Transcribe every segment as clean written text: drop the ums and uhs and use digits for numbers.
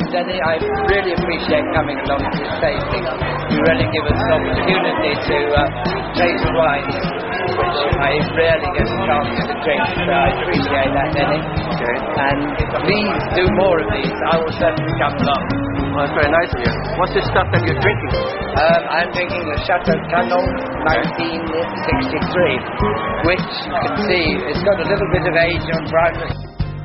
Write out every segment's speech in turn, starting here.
Denny. I really appreciate coming along to this tasting. You really give us an opportunity to taste wines, which I rarely get a chance to drink, so I appreciate that, Denny. Okay. And please do more of these. I will certainly come along. Well, that's very nice of you. What's this stuff that you're drinking? I'm drinking the Chateau Canon 1963, which you can see it's got a little bit of age on brightness.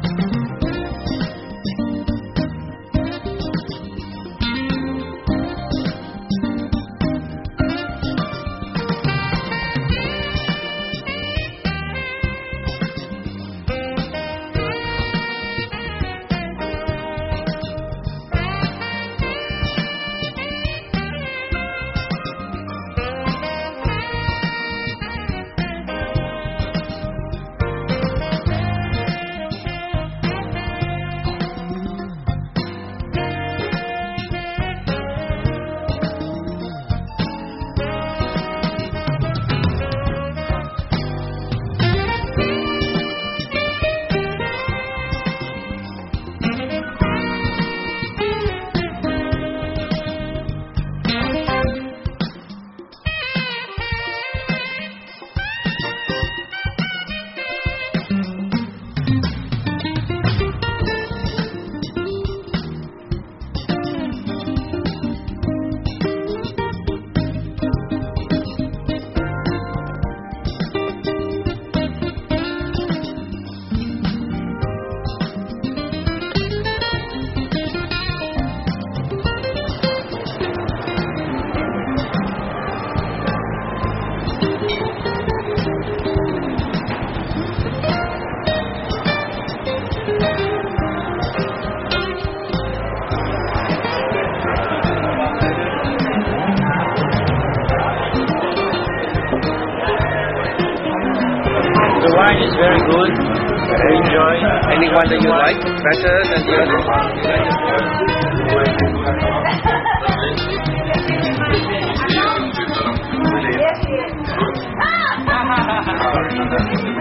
The wine is very good. I enjoy. Any one that you like better than the other?